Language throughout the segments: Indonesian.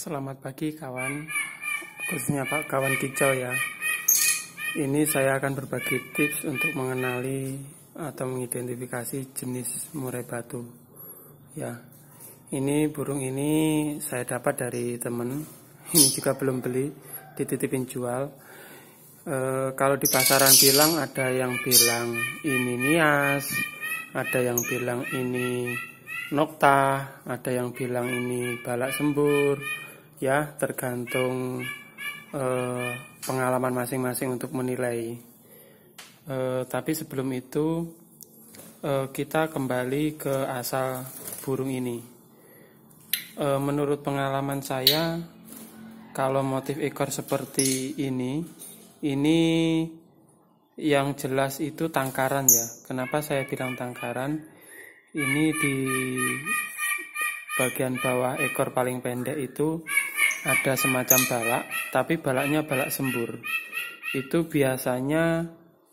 Selamat pagi kawan, khususnya Pak kawan kicau ya. Ini saya akan berbagi tips untuk mengenali atau mengidentifikasi jenis murai batu. Ya, ini burung ini saya dapat dari temen. Ini juga belum beli, dititipin jual. Kalau di pasaran bilang ada yang bilang ini nias, ada yang bilang ini nokta, ada yang bilang ini balak sembur. Ya, tergantung pengalaman masing-masing untuk menilai. Tapi sebelum itu kita kembali ke asal burung ini. Menurut pengalaman saya, kalau motif ekor seperti ini yang jelas itu tangkaran ya. Kenapa saya bilang tangkaran? Ini di bagian bawah ekor paling pendek itu ada semacam balak, tapi balaknya balak sembur. Itu biasanya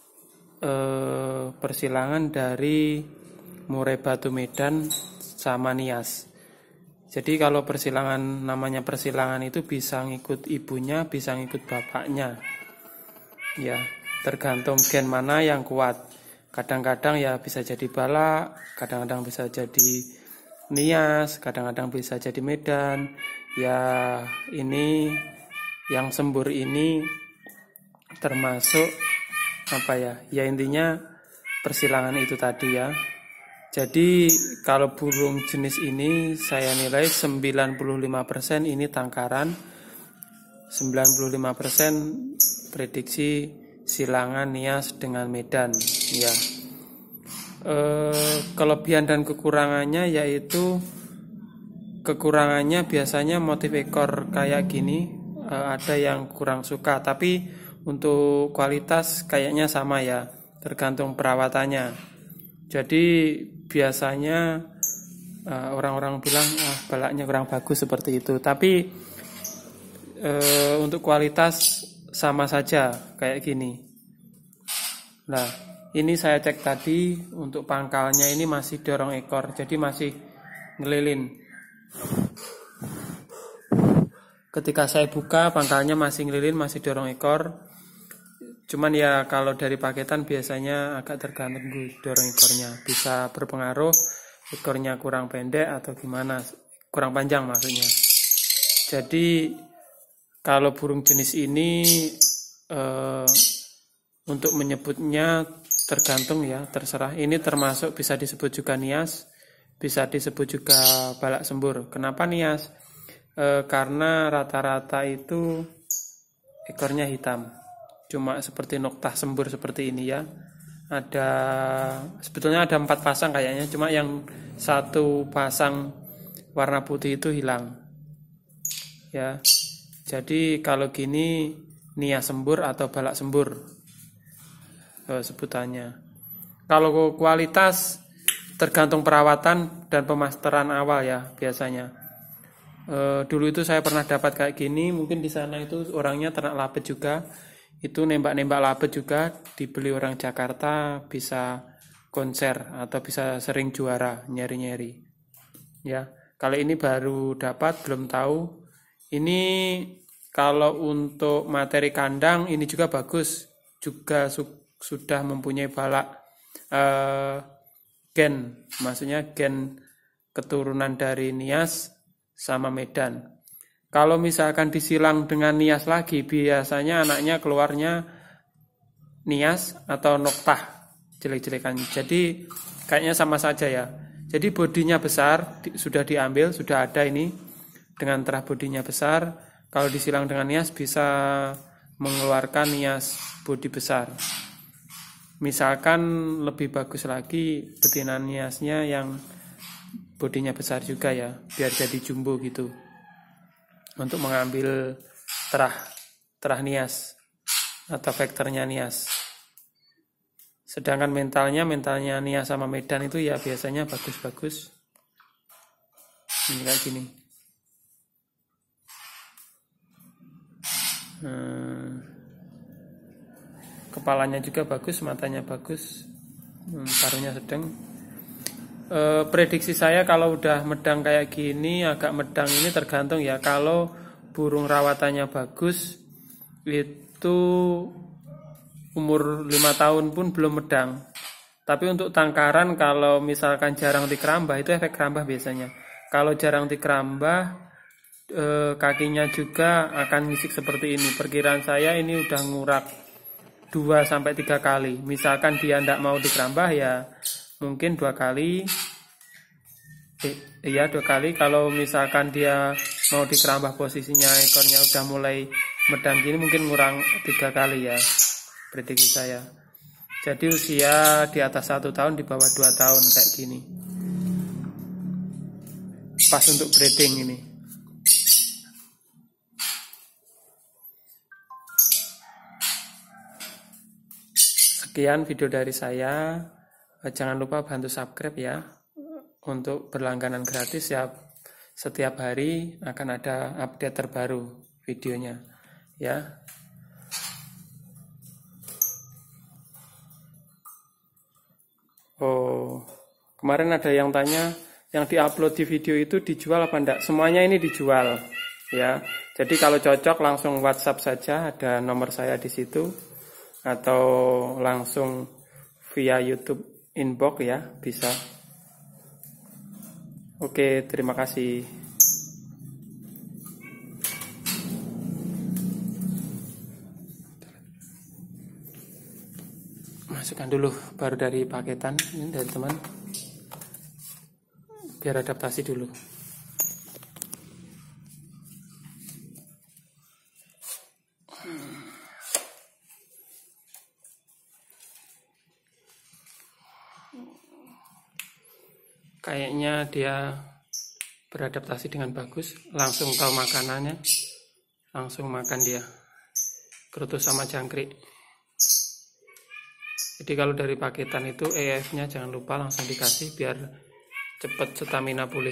persilangan dari murai batu Medan sama nias. Jadi kalau persilangan, namanya persilangan itu bisa ngikut ibunya, bisa ngikut bapaknya. Ya, tergantung gen mana yang kuat. Kadang-kadang ya bisa jadi balak, kadang-kadang bisa jadi nias, kadang-kadang bisa jadi Medan. Ya, ini yang sembur ini termasuk apa ya? Ya intinya persilangan itu tadi ya. Jadi kalau burung jenis ini saya nilai 95% ini tangkaran, 95% prediksi silangan nias dengan Medan ya. Kelebihan dan kekurangannya yaitu kekurangannya biasanya motif ekor kayak gini ada yang kurang suka, tapi untuk kualitas kayaknya sama ya, tergantung perawatannya. Jadi biasanya orang-orang bilang balaknya kurang bagus seperti itu, tapi untuk kualitas sama saja kayak gini. Nah, ini saya cek tadi untuk pangkalnya ini masih dorong ekor, jadi masih ngelilin. Ketika saya buka pangkalnya masih ngelilin, masih dorong ekor. Cuman ya kalau dari paketan biasanya agak tergantung dorong ekornya, bisa berpengaruh ekornya kurang pendek atau gimana, kurang panjang maksudnya. Jadi kalau burung jenis ini untuk menyebutnya tergantung ya, terserah. Ini termasuk bisa disebut juga nias, bisa disebut juga balak sembur. Kenapa nias? Karena rata-rata itu ekornya hitam, cuma seperti noktah sembur seperti ini ya. Sebetulnya ada 4 pasang kayaknya, cuma yang 1 pasang warna putih itu hilang ya. Jadi kalau gini nias sembur atau balak sembur sebutannya. Kalau kualitas tergantung perawatan dan pemasteran awal ya biasanya. Dulu itu saya pernah dapat kayak gini, mungkin di sana itu orangnya ternak labet juga, itu nembak-nembak labet juga, dibeli orang Jakarta, bisa konser atau bisa sering juara, nyeri-nyeri. Ya, kali ini baru dapat, belum tahu. Ini kalau untuk materi kandang ini juga bagus, juga sudah mempunyai balak gen, maksudnya gen keturunan dari nias sama Medan. Kalau misalkan disilang dengan nias lagi, biasanya anaknya keluarnya nias atau noktah jelek-jelekan. Jadi kayaknya sama saja ya. Jadi bodinya besar, sudah diambil, sudah ada ini dengan terah bodinya besar. Kalau disilang dengan nias bisa mengeluarkan nias bodi besar. Misalkan lebih bagus lagi betina niasnya yang bodinya besar juga ya, biar jadi jumbo gitu, untuk mengambil terah nias atau vektornya nias. Sedangkan mentalnya nias sama Medan itu ya biasanya bagus-bagus. Ini kayak gini. Kepalanya juga bagus, matanya bagus, paruhnya sedang. Prediksi saya kalau udah medang kayak gini, agak medang ini tergantung ya. Kalau burung rawatannya bagus, itu umur 5 tahun pun belum medang. Tapi untuk tangkaran, kalau misalkan jarang dikerambah, itu efek kerambah biasanya. Kalau jarang dikerambah, kakinya juga akan ngisik seperti ini. Perkiraan saya ini udah ngurak 2-3 kali. Misalkan dia tidak mau dikerambah ya mungkin 2 kali. Iya 2 kali. Kalau misalkan dia mau dikerambah, posisinya ekornya udah mulai medang gini, mungkin ngurang 3 kali ya, prediksi saya. Jadi usia di atas 1 tahun, di bawah 2 tahun kayak gini, pas untuk breeding ini. Sekian video dari saya. Jangan lupa bantu subscribe ya. Untuk berlangganan gratis ya, setiap hari akan ada update terbaru videonya ya. Oh, kemarin ada yang tanya, yang diupload di video itu dijual apa enggak? Semuanya ini dijual ya. Jadi kalau cocok langsung WhatsApp saja, ada nomor saya di situ, atau langsung via YouTube inbox ya, bisa. Oke, terima kasih. Masukkan dulu baru dari paketan ini dari teman, biar adaptasi dulu. Kayaknya dia beradaptasi dengan bagus, langsung tahu makanannya, langsung makan dia, kerutus sama jangkrik. Jadi kalau dari paketan itu EF-nya jangan lupa langsung dikasih biar cepat stamina pulih.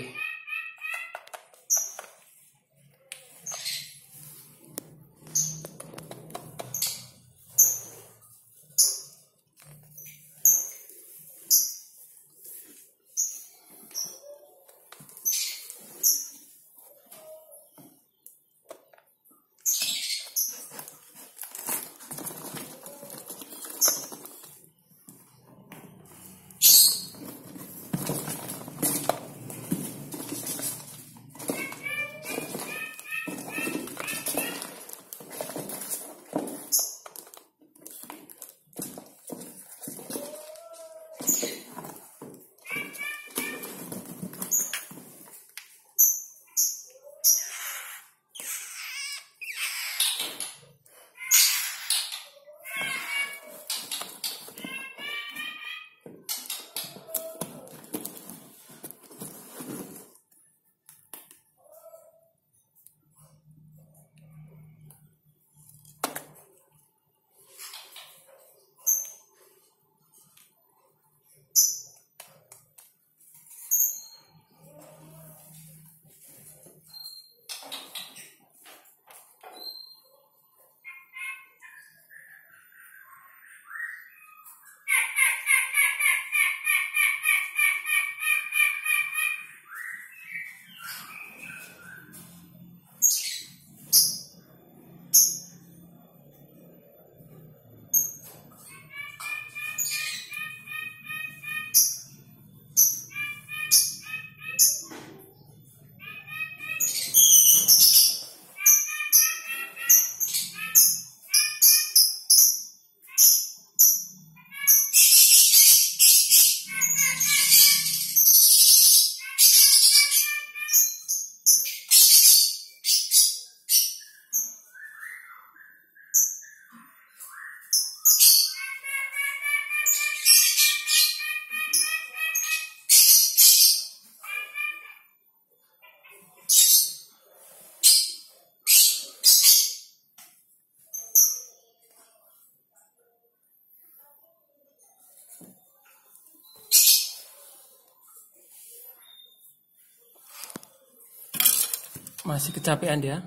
Masih kecapean dia.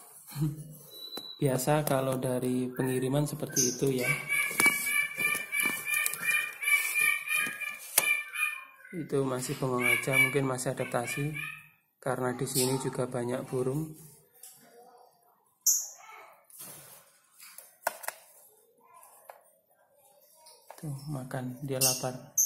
Biasa kalau dari pengiriman seperti itu ya. Itu masih bengong aja, mungkin masih adaptasi karena di sini juga banyak burung. Tuh makan, dia lapar.